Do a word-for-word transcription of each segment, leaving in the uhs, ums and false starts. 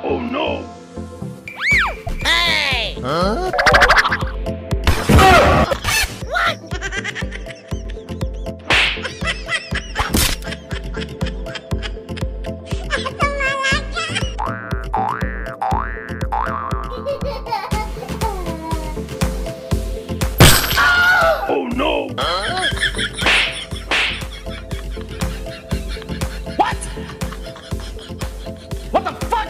Oh no! Hey! Huh? What? Oh no! Huh? What? What the fuck?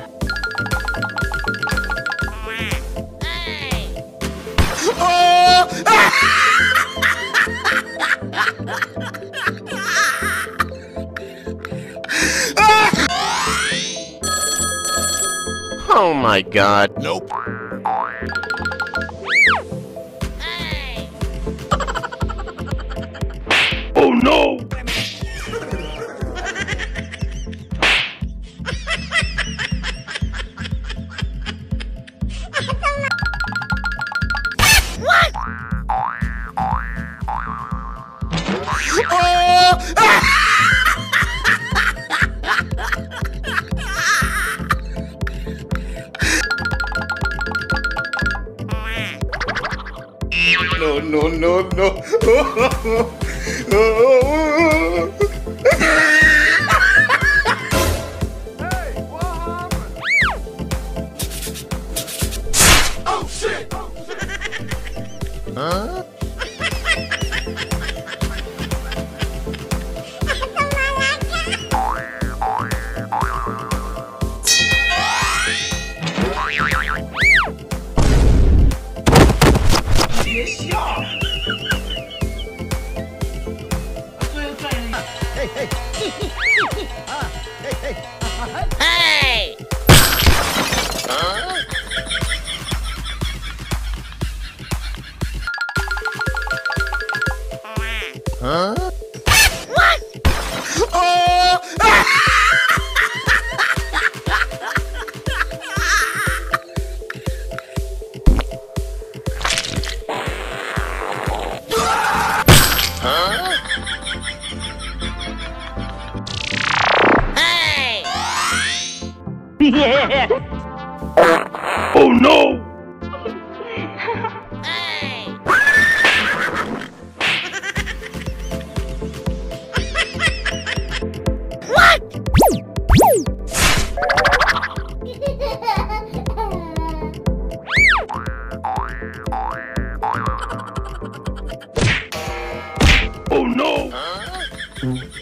Hey! Oh my god. Nope. Hey! Oh no! What? No, no, no, no. Oh shit! Huh? Hey! Huh? Huh? What? Huh? Hey! Oh no! Hey! What? Oh no! Huh?